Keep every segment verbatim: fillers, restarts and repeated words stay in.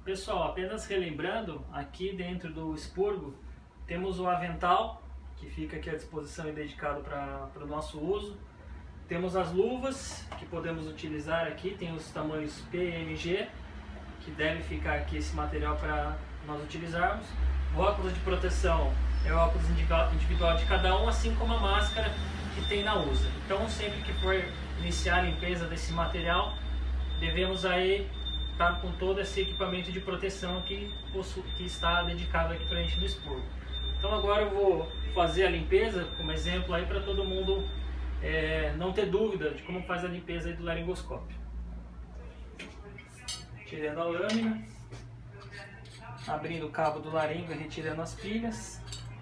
Pessoal, apenas relembrando, aqui dentro do expurgo temos o avental, que fica aqui à disposição e dedicado para o nosso uso. Temos as luvas, que podemos utilizar aqui, tem os tamanhos P e M G, que deve ficar aqui esse material para nós utilizarmos. O óculos de proteção é o óculos individual de cada um, assim como a máscara que tem na U S A. Então, sempre que for iniciar a limpeza desse material, devemos aí estar com todo esse equipamento de proteção que, que está dedicado aqui para a gente no expurgo. Então agora eu vou fazer a limpeza como exemplo aí para todo mundo é, não ter dúvida de como faz a limpeza aí do laringoscópio. Tirando a lâmina, abrindo o cabo do laringo e retirando as pilhas.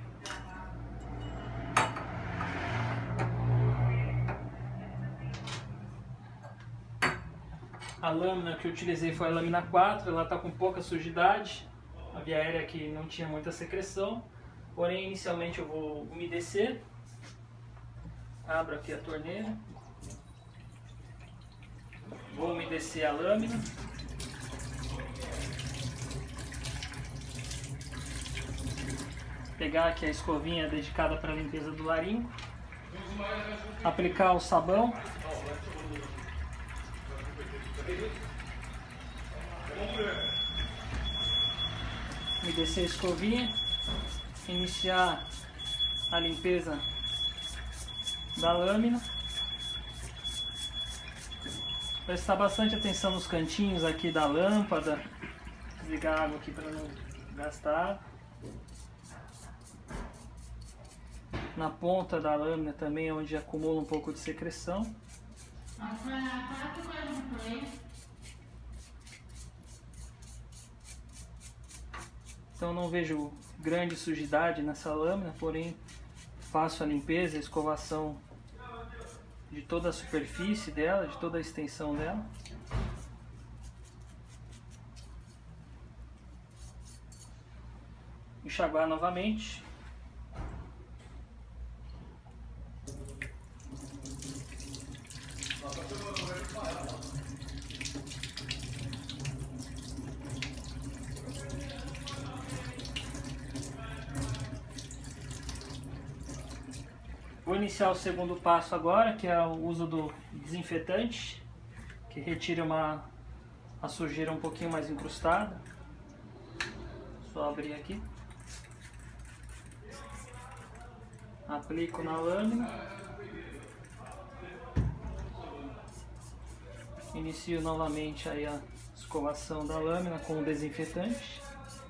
A lâmina que eu utilizei foi a lâmina quatro, ela está com pouca sujidade, a via aérea aqui não tinha muita secreção, porém inicialmente eu vou umedecer. Abro aqui a torneira, vou umedecer a lâmina. Pegar aqui a escovinha dedicada para a limpeza do laringo, aplicar o sabão. Umedecer a escovinha, iniciar a limpeza da lâmina. Prestar bastante atenção nos cantinhos aqui da lâmpada, desligar a água aqui para não gastar. Na ponta da lâmina também, onde acumula um pouco de secreção. Então não vejo grande sujidade nessa lâmina, porém faço a limpeza, a escovação de toda a superfície dela, de toda a extensão dela. Enxaguar novamente. Vou iniciar o segundo passo agora, que é o uso do desinfetante, que retira uma, a sujeira um pouquinho mais incrustada. Só abrir aqui. Aplico na lâmina. Inicio novamente aí a escovação da lâmina com o desinfetante.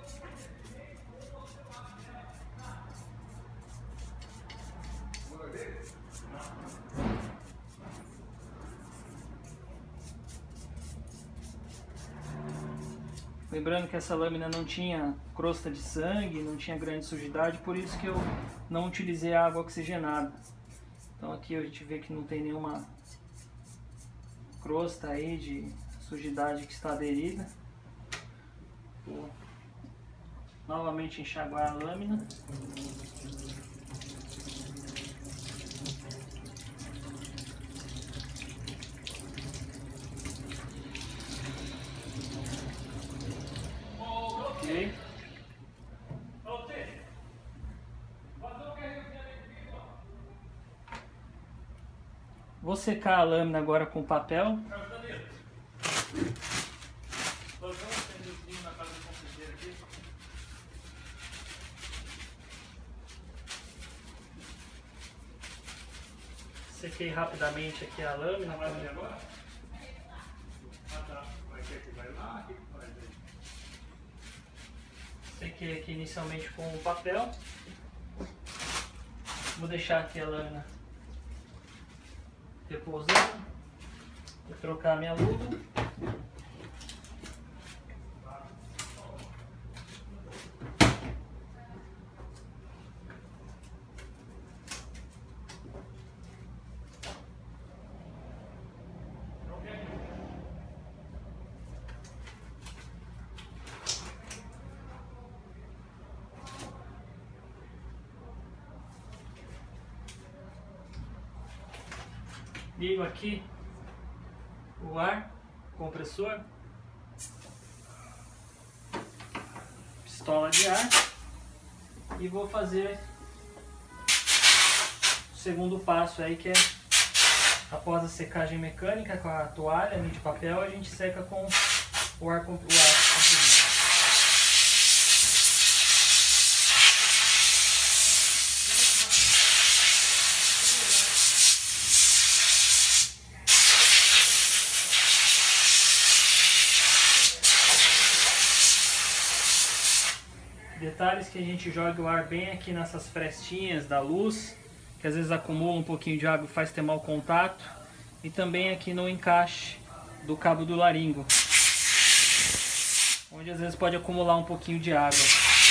Lembrando que essa lâmina não tinha crosta de sangue, não tinha grande sujidade, por isso que eu não utilizei água oxigenada. Então aqui a gente vê que não tem nenhuma crosta aí de sujidade que está aderida. Vou novamente enxaguar a lâmina. Ok. Vou secar a lâmina agora com papel. Sequei rapidamente aqui a lâmina. Vai fazer agora? Ah, tá. Vai querer que vai lá? O que faz aí? Sequei aqui inicialmente com o papel. Vou deixar aqui a lâmina repousando. Vou trocar a minha luva. Ligo aqui o ar compressor. pistola de ar e vou fazer o segundo passo aí, que é após a secagem mecânica com a toalha de papel, a gente seca com o ar comprimido. Detalhes que a gente joga o ar bem aqui nessas frestinhas da luz, que às vezes acumula um pouquinho de água e faz ter mau contato, e também aqui no encaixe do cabo do laringo, onde às vezes pode acumular um pouquinho de água.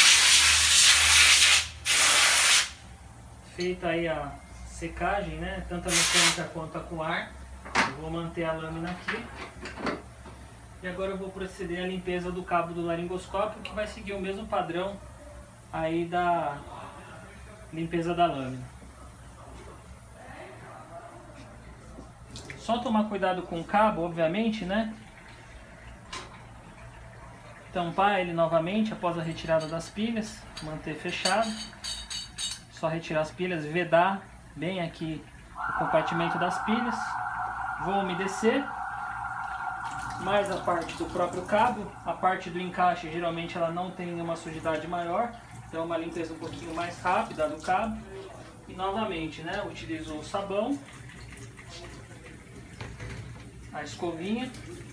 Feita aí a secagem, né, tanto a mecânica quanto a com ar, eu vou manter a lâmina aqui. E agora eu vou proceder à limpeza do cabo do laringoscópio, que vai seguir o mesmo padrão aí da limpeza da lâmina. Só tomar cuidado com o cabo, obviamente, né? Tampar ele novamente após a retirada das pilhas, manter fechado. Só retirar as pilhas, vedar bem aqui o compartimento das pilhas. Vou umedecer mais a parte do próprio cabo. A parte do encaixe geralmente ela não tem uma sujidade maior, então é uma limpeza um pouquinho mais rápida do cabo. E novamente, né, utilizo o sabão, a escovinha,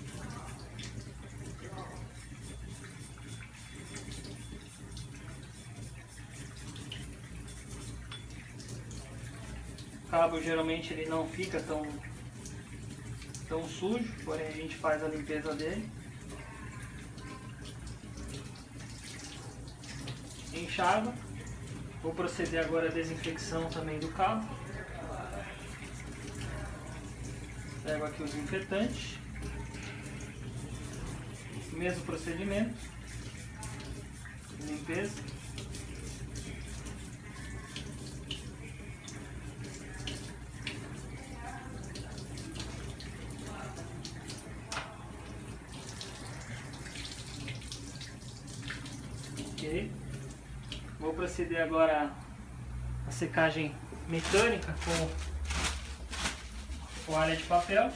o cabo geralmente ele não fica tão tão sujo, porém a gente faz a limpeza dele. Enxágua. Vou proceder agora à desinfecção também do cabo. Pego aqui o desinfetante. Mesmo procedimento. Limpeza. Ok. Vou proceder agora à secagem mecânica com toalha de papel.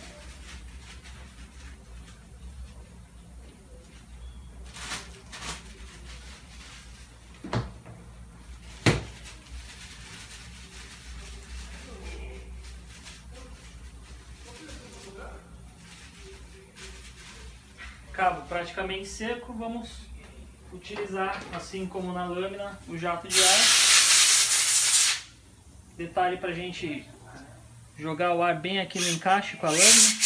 Cabo praticamente seco, vamos utilizar, assim como na lâmina, o jato de ar. Detalhe para a gente jogar o ar bem aqui no encaixe com a lâmina.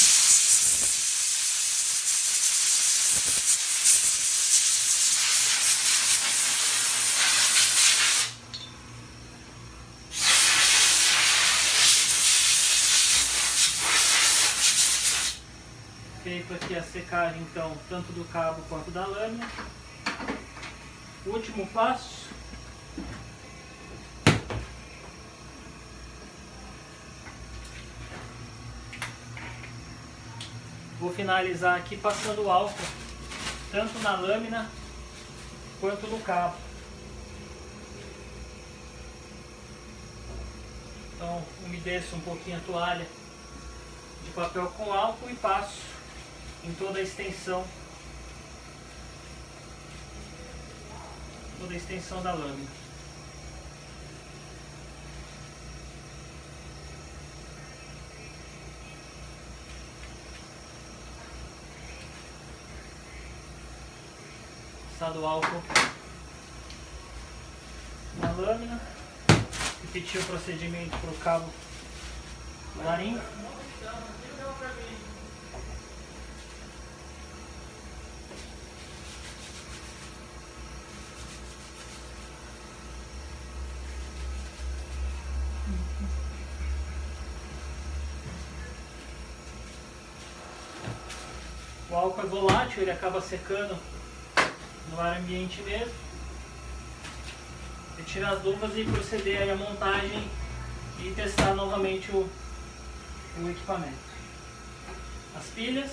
Feito aqui a secagem, então, tanto do cabo quanto da lâmina. Último passo. Vou finalizar aqui passando álcool, tanto na lâmina quanto no cabo. Então, umedeço um pouquinho a toalha de papel com álcool e passo em toda a extensão toda a extensão da lâmina. Passado o álcool na lâmina, repetir o procedimento para o cabo do laringo. O álcool é volátil, ele acaba secando no ar ambiente mesmo. Retirar as luvas e proceder aí à montagem e testar novamente o, o equipamento. As pilhas.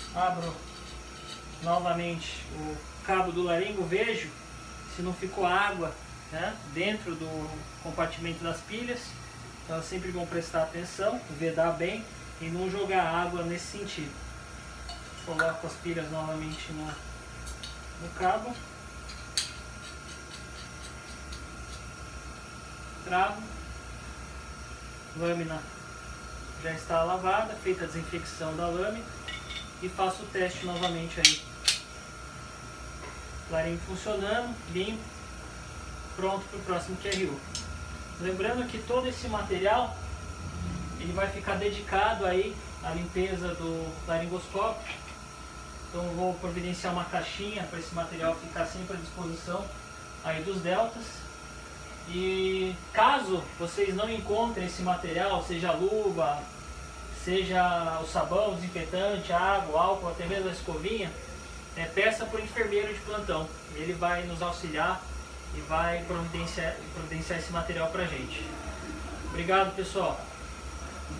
Abro novamente o cabo do laringo, vejo se não ficou água, né, dentro do compartimento das pilhas. Então é sempre bom prestar atenção, vedar bem e não jogar água nesse sentido. Coloco as pilhas novamente no, no cabo, travo, lâmina já está lavada, feita a desinfecção da lâmina, e faço o teste novamente aí. Laringo funcionando, limpo, pronto para o próximo Q R U. Lembrando que todo esse material ele vai ficar dedicado aí à limpeza do laringoscópio. Então eu vou providenciar uma caixinha para esse material ficar sempre à disposição aí dos deltas. E caso vocês não encontrem esse material, seja a luva, seja o sabão, desinfetante, água, álcool, até mesmo a escovinha, é, peça para o enfermeiro de plantão. Ele vai nos auxiliar e vai providenciar, providenciar esse material para a gente. Obrigado, pessoal.